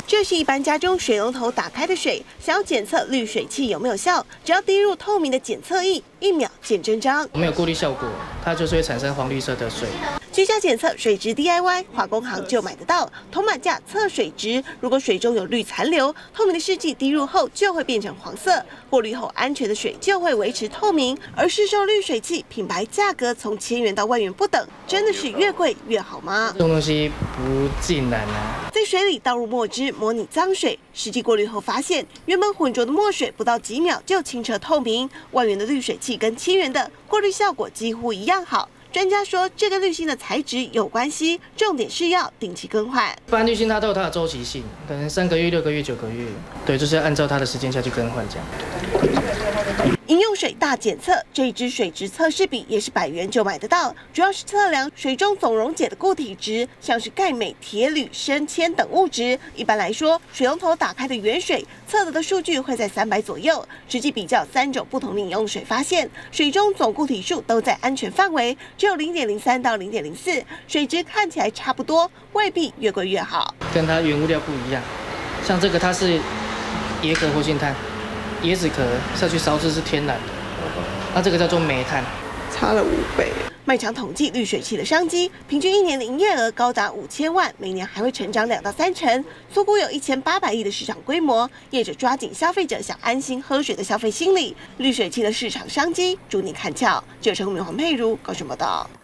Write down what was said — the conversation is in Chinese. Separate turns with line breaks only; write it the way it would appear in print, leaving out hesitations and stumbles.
这是一般家中水龙头打开的水，想要检测滤水器有没有效，只要滴入透明的检测液，1秒见真章。
没有过滤效果，它就是会产生黄绿色的水。
居家检测水质 DIY， 化工行就买得到，铜板价测水质，如果水中有氯残留，透明的试剂滴入后就会变成黄色，过滤后安全的水就会维持透明。而市售滤水器品牌价格从1000元到1万元不等，真的是越贵越好吗？
这种东西不尽然啊。
在水里倒入墨汁，模拟脏水，实际过滤后发现，原本浑浊的墨水不到几秒就清澈透明。1万元的滤水器跟1000元的过滤效果几乎一样好。专家说，这跟滤芯的材质有关系，重点是要定期更换。
一般滤芯它都有它的周期性，可能3个月、6个月、9个月，对，就是要按照它的时间下去更换这样。
饮用水大检测，这一支水质测试笔也是100元就买得到，主要是测量水中总溶解的固体值，像是钙、镁、铁、铝、砷、铅等物质。一般来说，水龙头打开的原水测得的数据会在300左右。实际比较3种不同的饮用水，发现水中总固体数都在安全范围，只有0.03到0.04，水质看起来差不多，未必越贵越好。
跟它原物料不一样，像这个它是椰壳活性炭。椰子壳下去烧制是天然的，那这个叫做煤炭，
差了5倍。卖场统计滤水器的商机，平均1年的营业额高达5000万，每年还会成长2到3成，粗估有1800亿的市场规模。业者抓紧消费者想安心喝水的消费心理，滤水器的市场商机逐年看俏。记者陈明、黄佩如高雄报道。